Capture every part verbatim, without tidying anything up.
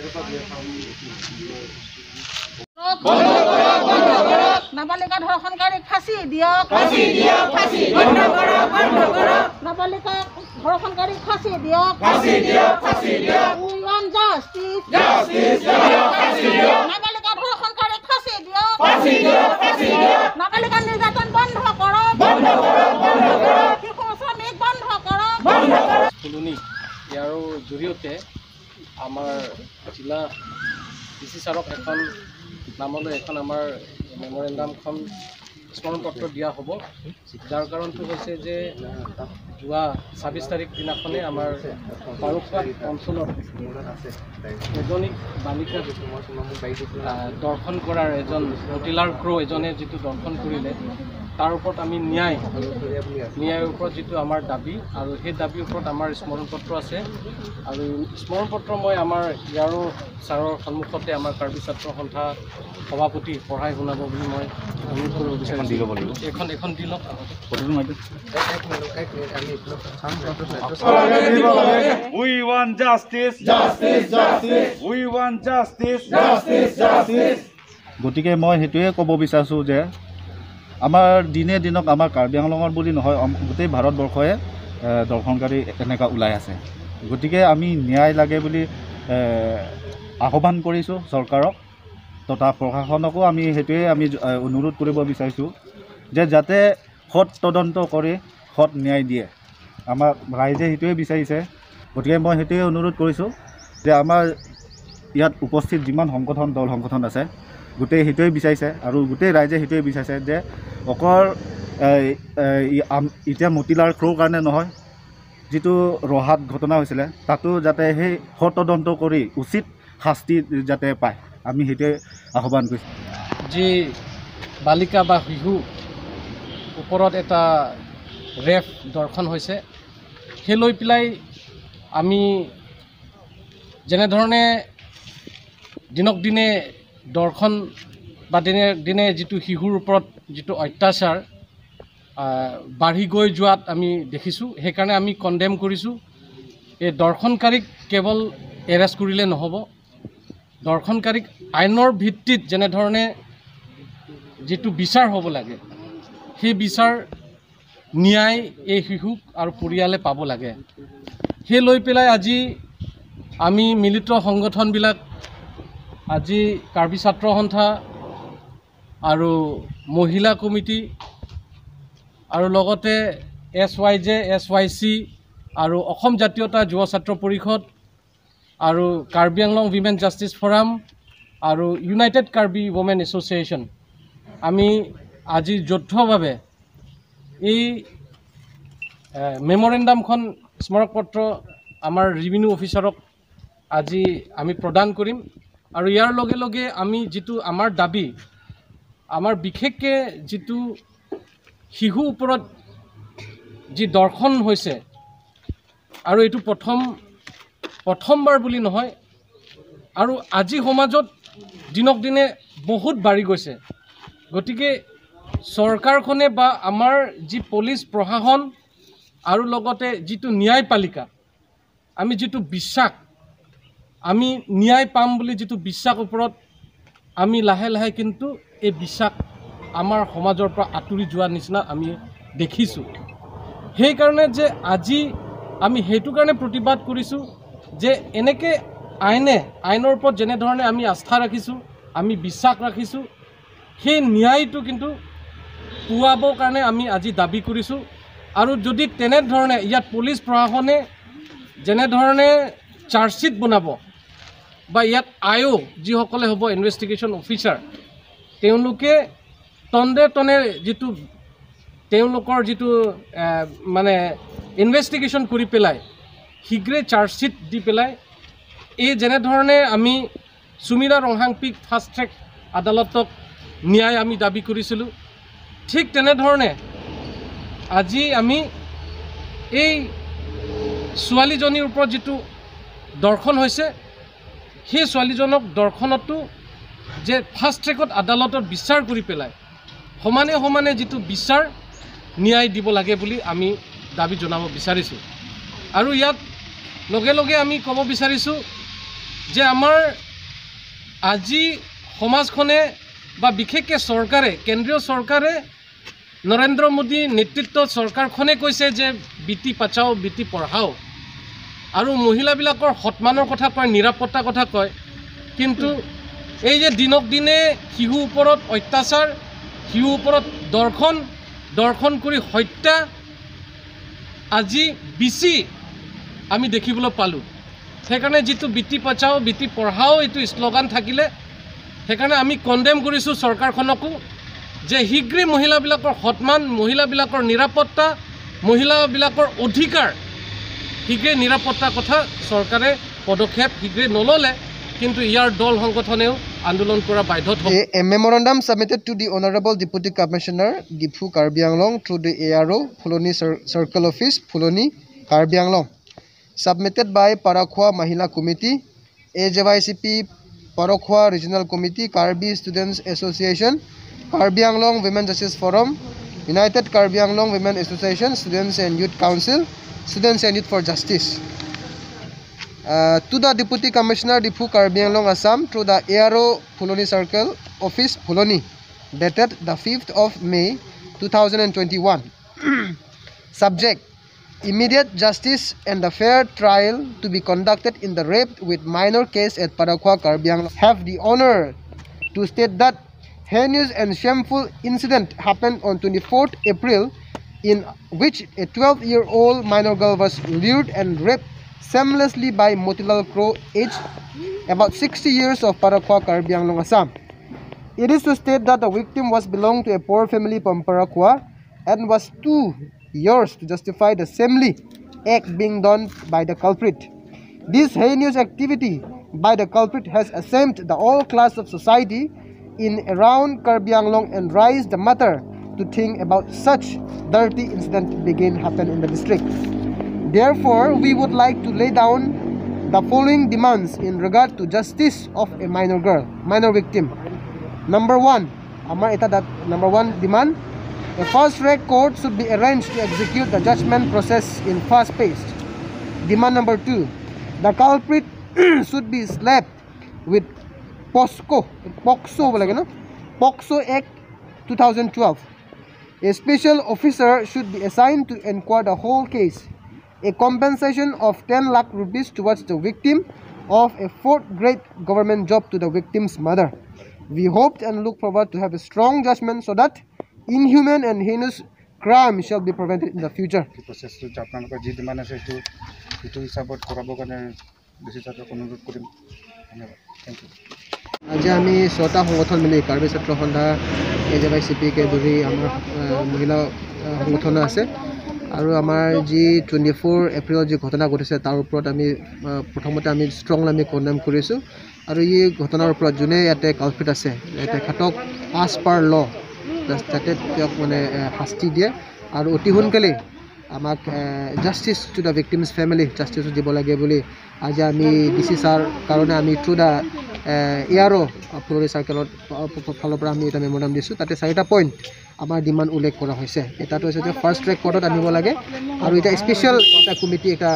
নাবালিকা ধৰ্ষণকাৰীক ফাঁচি দিয়ক, নাবালিকা ধৰ্ষণকাৰীক ফাঁচি দিয়ক, উই ৱান্ট জাষ্টিছ, নাবালিকা ধৰ্ষণকাৰীক ফাঁচি দিয়ক, নাবালিকা নিৰ্যাতন বন্ধ কৰক, শিশু শ্ৰমিক বন্ধ কৰক। ফুলনি ইয়াৰ জৰিয়তে আমাৰ জিলা ডি চি ছাৰক এখন নামলৈ এখন আমাৰ মেমৰেণ্ডামখন স্মৰণ পত্ৰ দিয়া হ'ব। যাৰ কাৰণটো হৈছে যে যোৱা ছাব্বিছ তাৰিখ দিনাখনে আমাৰ বাৰুপাত অঞ্চলত এজনী বালিকাক দৰ্শন কৰাৰ এজন মতিলাৰ ক্ৰ' এজনে যিটো দৰ্শন কৰিলে তাৰ ওপৰত আমি ন্যায় ন্যায়ৰ ওপৰত যিটো আমাৰ দাবী আৰু সেই দাবীৰ ওপৰত আমাৰ স্মৰণ পত্ৰ আছে। আৰু স্মৰণ পত্ৰ মই আমাৰ ইয়াৰো ছাৰৰ সন্মুখতে আমাৰ কাৰ্বি ছাত্ৰ সন্থা সভাপতি পঢ়াই শুনাব বুলি মই অনুৰোধ কৰিব বিচাৰিছোঁ। এখন এখন দি লওক। We want justice, justice, justice. We want justice, justice, justice. গতিকে মই সেইটোৱে ক'ব বিচাৰিছোঁ যে আমাৰ দিনে দিনক আমাৰ কাৰ্বি আংলঙৰ বুলি নহয় গোটেই ভাৰতবৰ্ষই দৰ্শনকাৰী এনেকুৱা ওলাই আছে। গতিকে আমি ন্যায় লাগে বুলি আহ্বান কৰিছোঁ চৰকাৰক তথা প্ৰশাসনকো আমি সেইটোৱে আমি অনুৰোধ কৰিব বিচাৰিছোঁ যে যাতে সৎ তদন্ত কৰি সৎ ন্যায় দিয়ে। আমাৰ ৰাইজে সেইটোৱে বিচাৰিছে। গতিকে মই সেইটোৱে অনুৰোধ কৰিছোঁ যে আমাৰ ইয়াত উপস্থিত যিমান সংগঠন দল সংগঠন আছে গোটেই সেইটোৱে বিচাৰিছে আৰু গোটেই ৰাইজে সেইটোৱে বিচাৰিছে যে অকল এতিয়া মতিলাৰ ক্ৰ'ৰ কাৰণে নহয়, যিটো ৰহাত ঘটনা হৈছিলে তাতো যাতে সেই সতদন্ত কৰি উচিত শাস্তি যাতে পায় আমি সেইটোৱে আহ্বান কৰিছোঁ। যি বালিকা বা শিশু ওপৰত এটা ৰেপ দৰ্শন হৈছে সেই লৈ পেলাই আমি যেনেধৰণে দিনক দিনে দৰ্শন বা দিনে দিনে যিটো শিশুৰ ওপৰত যিটো অত্যাচাৰ বাঢ়ি গৈ যোৱাত আমি দেখিছোঁ, সেইকাৰণে আমি কণ্ডেম কৰিছোঁ। এই দৰ্শনকাৰীক কেৱল এৰেষ্ট কৰিলে নহ'ব, দৰ্শনকাৰীক আইনৰ ভিত্তিত যেনেধৰণে যিটো বিচাৰ হ'ব লাগে সেই বিচাৰ ন্যায় এই শিশুক আৰু পৰিয়ালে পাব লাগে। সেই লৈ পেলাই আজি আমি মিলিত সংগঠনবিলাক আজি কাৰ্বি ছাত্ৰ সন্থা আৰু মহিলা কমিটি আৰু লগতে S Y J S Y C আৰু অসম জাতীয়তা যুৱ ছাত্ৰ পৰিষদ আৰু Karbi Anglong women justice forum আৰু ইউনাইটেড কাৰ্বি ৱমেন এছ'চিয়েশ্যন আমি আজি যৌথভাৱে এই মেমৰেণ্ডামখন স্মাৰক পত্ৰ আমাৰ ৰেভিনিউ অফিচাৰক আজি আমি প্ৰদান কৰিম। আৰু ইয়াৰ লগে লগে আমি যিটো আমাৰ দাবী, আমাৰ বিশেষকৈ যিটো শিশুৰ ওপৰত যি দৰ্শন হৈছে আৰু এইটো প্ৰথম প্ৰথমবাৰ বুলি নহয় আৰু আজি সমাজত দিনক দিনে বহুত বাঢ়ি গৈছে। গতিকে চৰকাৰখনে বা আমাৰ যি পুলিচ প্ৰশাসন আৰু লগতে যিটো ন্যায়পালিকা আমি যিটো বিশ্বাস আমি ন্যায় পাম বুলি যিটো বিশ্বাস ওপৰত আমি লাহে লাহে কিন্তু এই বিশ্বাস আমাৰ সমাজৰ পৰা আঁতৰি যোৱা নিচিনা আমি দেখিছোঁ। সেইকাৰণে যে আজি আমি সেইটো কাৰণে প্ৰতিবাদ কৰিছোঁ যে এনেকৈ আইনে আইনৰ ওপৰত যেনেধৰণে আমি আস্থা ৰাখিছোঁ, আমি বিশ্বাস ৰাখিছোঁ, সেই ন্যায়টো কিন্তু পোৱাবৰ কাৰণে আমি আজি দাবী কৰিছোঁ। আৰু যদি তেনেধৰণে ইয়াত পুলিচ প্ৰশাসনে যেনেধৰণে চাৰ্জশ্বিট বনাব বা ইয়াত আই অ' যিসকলে হ'ব ইনভেষ্টিগেশ্যন অফিচাৰ তেওঁলোকে তন্দে তনে যিটো তেওঁলোকৰ যিটো মানে ইনভেষ্টিগেশ্যন কৰি পেলাই শীঘ্ৰে চাৰ্জশ্বিট দি পেলাই এই যেনেধৰণে আমি সুমিৰা ৰংহাংপিক ফাষ্ট ট্ৰেক আদালতক ন্যায় আমি দাবী কৰিছিলোঁ, ঠিক তেনেধৰণে আজি আমি এই ছোৱালীজনীৰ ওপৰত যিটো দৰ্শন হৈছে সেই ছোৱালীজনক দৰ্শনতো যে ফাষ্ট ট্ৰেকত আদালতত বিচাৰ কৰি পেলাই সমানে সমানে যিটো বিচাৰ ন্যায় দিব লাগে বুলি আমি দাবী জনাব বিচাৰিছোঁ। আৰু ইয়াত লগে লগে আমি ক'ব বিচাৰিছোঁ যে আমাৰ আজি সমাজখনে বা বিশেষকৈ চৰকাৰে কেন্দ্ৰীয় চৰকাৰে নৰেন্দ্ৰ মোদী নেতৃত্বত চৰকাৰখনে কৈছে যে বেটি বচাও বেটি পঢ়াও আৰু মহিলাবিলাকৰ সন্মানৰ কথা কয় নিৰাপত্তাৰ কথা কয় কিন্তু এই যে দিনক দিনে শিশুৰ ওপৰত অত্যাচাৰ শিশুৰ ওপৰত দৰ্শন দৰ্শন কৰি হত্যা আজি বেছি আমি দেখিবলৈ পালোঁ সেইকাৰণে যিটো বেটি বচাও বেটি পঢ়াও এইটো শ্লোগান থাকিলে সেইকাৰণে আমি কণ্ডেম কৰিছোঁ চৰকাৰখনকো যে শীঘ্ৰে মহিলাবিলাকৰ সন্মান মহিলাবিলাকৰ নিৰাপত্তা মহিলাবিলাকৰ অধিকাৰ শীঘ্ৰে নিৰাপত্তাৰ কথা চৰকাৰে পদক্ষেপ শীঘ্ৰে নল'লে কিন্তু ইয়াৰ দল সংগঠনেও আন্দোলন কৰা বাধ্য হ'ব। A memorandum submitted to the Honorable Deputy Commissioner Dipu Karbi Anglong through the A R O Pholoni Circle Office Pholoni Karbi Anglong submitted by Parakhwa Mahila Committee A J Y C P Parakhwa Regional Committee Karbi Students Association Karbi Anglong Women Justice Forum United Karbi Anglong Women Association Students and Youth Council Students and Youth for Justice uh, to the Deputy Commissioner Dipu Karbi Anglong Assam through the A R O Pholoni Circle Office Pholoni dated the fifth of May two thousand twenty-one subject immediate justice and a fair trial to be conducted in the rape with minor case at Parakhwa Karbi Anglong have the honor to state that heinous and shameful incident happened on twenty-fourth April in which a twelve-year-old minor girl was lured and raped shamelessly by Motilal Crow, aged about sixty years of Parakhwa Karbi Anglong, Assam. It is to state that the victim was belonged to a poor family from Parakhwa and was too yours to justify the assembly act being done by the culprit. This heinous activity by the culprit has ashamed the all class of society in around Karbi Anglong and raised the matter to think about such dirty incident begin happen in the district. Therefore, we would like to lay down the following demands in regard to justice of a minor girl, minor victim. Number one, Amar eta that number one demand. A fast-track court should be arranged to execute the judgment process in fast-paced. Demand number two, the culprit should be slapped with POSCO, POXO, POXO Act two thousand twelve. A special officer should be assigned to inquire the whole case. A compensation of ten lakh rupees towards the victim of a fourth-grade government job to the victim's mother. We hoped and look forward to have a strong judgment so that inhuman and heinous crime shall be prevented in the future. প্ৰচেছটো আপোনালোকৰ যি demand আছে সেইটো সেইটো হিচাপত কৰাবৰ কাৰণে বেছি ছাত্ৰক অনুৰোধ কৰিম ধন্যবাদ থেংক ইউ আজি আমি ছটা সংগঠন মিলি Karbi Chhatra Santha A J Y C P কে ধৰি আমাৰ মহিলা সংগঠন আছে আৰু আমাৰ যি টুৱেণ্টি ফ'ৰ এপ্ৰিলত যি ঘটনা ঘটিছে তাৰ ওপৰত আমি প্ৰথমতে আমি ষ্ট্ৰংলি আমি কণ্ডেম কৰিছোঁ আৰু এই ঘটনাৰ ওপৰত যোনে ইয়াতে কালপিট আছে তেখেতক আজ পাৰ ল যাতে তেওঁক মানে শাস্তি দিয়ে আৰু অতি সোনকালে আমাক justice to the victims family জাষ্টিছো দিব লাগে বুলি আজি আমি ডি চি ছাৰ কাৰণে আমি through the A R O' Phuloni চাৰ্কেলত ফালৰ পৰা আমি এটা মেম'ৰাণ্ডাম দিছোঁ তাতে চাৰিটা পইণ্ট আমাৰ ডিমাণ্ড উল্লেখ কৰা হৈছে এটাটো হৈছে যে ফাৰ্ষ্ট ট্ৰেক কোৰ্টত আনিব লাগে আৰু এটা স্পেচিয়েল এটা কমিটি এটা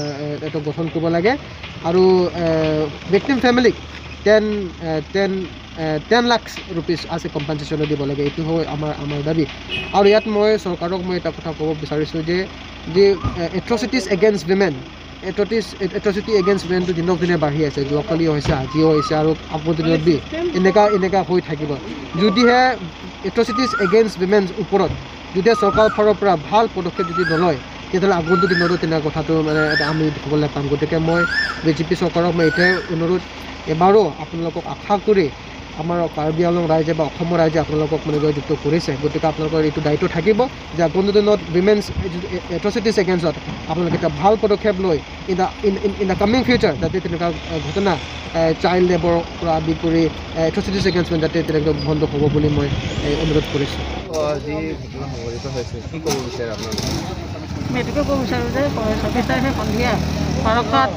এটা গঠন কৰিব লাগে আৰু ভিক্টিম ফেমিলিক ten ten ten lakh rupees আছে কম্পেনচেশ্যনো দিব লাগে এইটো হয় আমাৰ আমাৰ দাবী আৰু ইয়াত মই চৰকাৰক মই এটা কথা ক'ব বিচাৰিছোঁ যে যে atrocities against women atrocities atrocity against উইমেনটো দিনক দিনে বাঢ়ি আছে যোৱাকালিও হৈছে আজিও হৈছে আৰু আগৰ দিনত বি এনেকুৱা এনেকুৱা হৈ থাকিব যদিহে এট্ৰচিটিজ এগেইনষ্ট উইমেন ওপৰত যদি চৰকাৰৰ ফালৰ পৰা ভাল পদক্ষেপ যদি নলয় তেতিয়াহ'লে আগন্তুক দিনতো তেনেকুৱা কথাটো মানে আমি দেখিবলৈ পাম গতিকে মই বি জে পি চৰকাৰক মই এতিয়াই অনুৰোধ এবাৰো আপোনালোকক আশা কৰি আমাৰ কাৰ্বি আংলং ৰাইজে বা অসমৰ ৰাইজে আপোনালোকক মানে জয়যুক্ত কৰিছে গতিকে আপোনালোকৰ এইটো দায়িত্ব থাকিব যে আগন্তুক দিনত উইমেনছ এট্ৰচিটিজ এগেইনষ্টত আপোনালোকে এটা ভাল পদক্ষেপ লৈ in the in in the coming future যাতে তেনেকুৱা ঘটনা চাইল্ড লেবৰৰ পৰা আদি কৰি এট্ৰচিটিজ এগেইনষ্টমেণ্ট যাতে তেনেকৈ বন্ধ হ'ব বুলি মই অনুৰোধ কৰিছোঁ যি ঘটনা সংঘটিত হৈছে কি ক'ব বিচাৰে আপোনালোকে মই এইটোকে ক'ব বিচাৰোঁ যে ছাব্বিছ তাৰিখে সন্ধিয়া পাৰখাত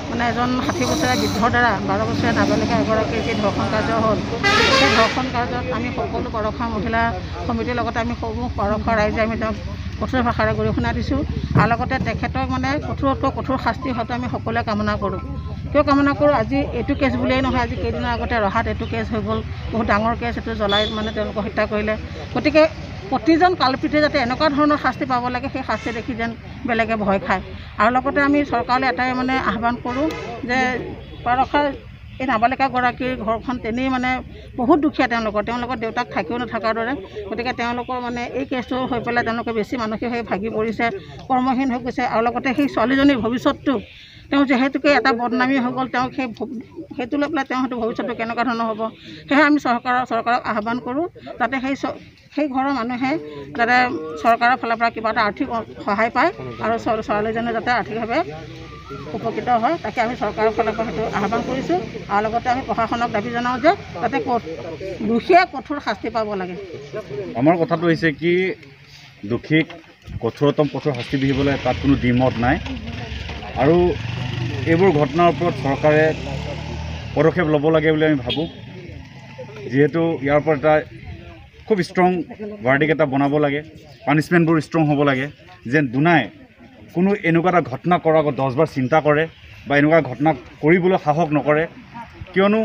মানে এজন ষাঠি বছৰীয়া বৃদ্ধৰ দ্বাৰা বাৰ বছৰীয়া নাবালিকা এগৰাকীৰ যি ধৰ্ষণ কাৰ্য হ'ল, সেই ধৰ্ষণ কাৰ্যত আমি সকলো পৰসা মহিলা সমিতিৰ লগতে আমি সমূহ পৰসা ৰাইজে আমি তেওঁক কঠোৰ ভাষাৰে গৰিহণা দিছোঁ। আৰু লগতে তেখেতক মানে কঠোৰতকৈ কঠোৰ শাস্তি হোৱাটো আমি সকলোৱে কামনা কৰোঁ। কিয় কামনা কৰোঁ, আজি এইটো কেছ বুলিয়েই নহয়, আজি কেইদিনৰ আগতে ৰহাত এইটো কেছ হৈ গ'ল, বহুত ডাঙৰ কেছ, এইটো জ্বলাই মানে তেওঁলোকক হত্যা কৰিলে। গতিকে প্ৰতিজন কালপিতে যাতে এনেকুৱা ধৰণৰ শাস্তি পাব লাগে, সেই শাস্তি দেখি যেন বেলেগে ভয় খায়। আৰু লগতে আমি চৰকাৰলৈ এটাই মানে আহ্বান কৰোঁ যে পৰসা এই নাবালিকাগৰাকীৰ ঘৰখন তেনেই মানে বহুত দুখীয়া তেওঁলোকৰ, তেওঁলোকৰ দেউতাক থাকিও নথকাৰ দৰে। গতিকে তেওঁলোকৰ মানে এই কেছটো হৈ পেলাই তেওঁলোকে বেছি মানসিক হৈ ভাগি পৰিছে, কৰ্মহীন হৈ গৈছে। আৰু লগতে সেই ছোৱালীজনীৰ ভৱিষ্যতটো তেওঁ যিহেতুকে এটা বদনামী হৈ গ'ল, তেওঁক সেই সেইটো লৈ পেলাই তেওঁ সেইটো ভৱিষ্যতটো কেনেকুৱা ধৰণৰ হ'ব। সেয়েহে আমি চৰকাৰৰ চৰকাৰক আহ্বান কৰোঁ যাতে সেই সেই ঘৰৰ মানুহে যাতে চৰকাৰৰ ফালৰ পৰা কিবা এটা আৰ্থিক সহায় পায় আৰু ছোৱালীজনী যাতে আৰ্থিকভাৱে উপকৃত হয়, তাকে আমি চৰকাৰৰ ফালৰ পৰা সেইটো আহ্বান কৰিছোঁ। আৰু লগতে আমি প্ৰশাসনক দাবী জনাওঁ যে যাতে দোষীয়ে কঠোৰ শাস্তি পাব লাগে। আমাৰ কথাটো হৈছে কি, দোষীক কঠোৰতম কঠোৰ শাস্তি বিহিবলৈ তাত কোনো দ্বিমত নাই। আৰু এইবোৰ ঘটনাৰ ওপৰত চৰকাৰে পদক্ষেপ ল'ব লাগে বুলি আমি ভাবোঁ। যিহেতু ইয়াৰ ওপৰত এটা খুব ষ্ট্ৰং ভাৰ্ডিক এটা বনাব লাগে, পানিছমেণ্টবোৰ ষ্ট্ৰং হ'ব লাগে, যেন দুনাই কোনো এনেকুৱা এটা ঘটনা কৰাৰ আগত দহবাৰ চিন্তা কৰে বা এনেকুৱা ঘটনা কৰিবলৈ সাহস নকৰে। কিয়নো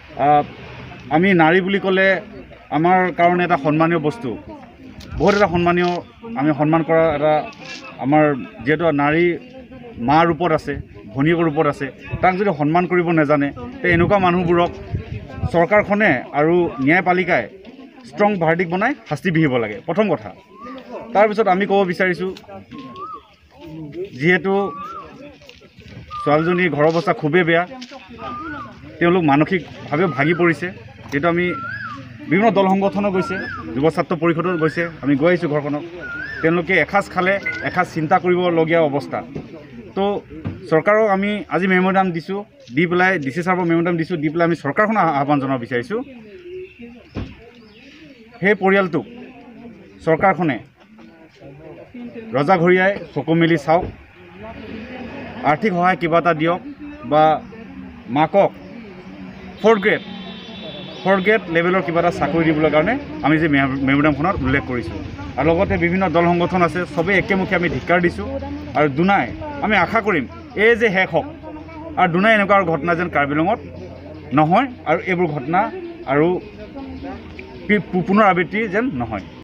আমি নাৰী বুলি ক'লে আমাৰ কাৰণে এটা সন্মানীয় বস্তু, বহুত এটা সন্মানীয়, আমি সন্মান কৰা এটা আমাৰ যিহেতু নাৰী মা ৰূপত আছে, ভনীয়েকৰ ৰূপত আছে, তাক যদি সন্মান কৰিব নাজানে তে এনেকুৱা মানুহবোৰক চৰকাৰখনে আৰু ন্যায়পালিকাই ষ্ট্ৰং ভাৰ্ডিক বনাই শাস্তি বিহিব লাগে, প্ৰথম কথা। তাৰপিছত আমি ক'ব বিচাৰিছোঁ, যিহেতু ছোৱালীজনীৰ ঘৰৰ অৱস্থা খুবেই বেয়া, তেওঁলোক মানসিকভাৱে ভাগি পৰিছে। যিহেতু আমি বিভিন্ন দল সংগঠনো গৈছে, যুৱ ছাত্ৰ পৰিষদত গৈছে, আমি গৈ আহিছোঁ ঘৰখনত। তেওঁলোকে এসাঁজ খালে এসাঁজ চিন্তা কৰিবলগীয়া অৱস্থা। তো চৰকাৰক আমি আজি মেম'ৰেণ্ডাম দিছোঁ, দি পেলাই ডি চি ছাৰক মেম'ৰেণ্ডাম দিছোঁ, দি পেলাই আমি চৰকাৰখনক আহ্বান জনাব বিচাৰিছোঁ, সেই পৰিয়ালটোক চৰকাৰখনে ৰজাঘৰীয়াই চকু মেলি চাওক, আৰ্থিক সহায় কিবা এটা দিয়ক, বা মাকক ফ'ৰ্থ গ্ৰেড ফ'ৰ্থ গ্ৰেড লেভেলৰ কিবা এটা চাকৰি দিবলৈ কাৰণে আমি যে মেম'ৰেণ্ডামখনত উল্লেখ কৰিছোঁ। আৰু লগতে বিভিন্ন দল সংগঠন আছে, চবেই একেমুখে আমি ধিক্কাৰ দিছোঁ। আৰু দুনাই আমি আশা কৰিম এই যে শেষ হওক, আৰু দুনাই এনেকুৱা ঘটনা যেন কাৰ্বি আংলঙত নহয়, আৰু এইবোৰ ঘটনা আৰু পুনৰাবৃত্তি যেন নহয়।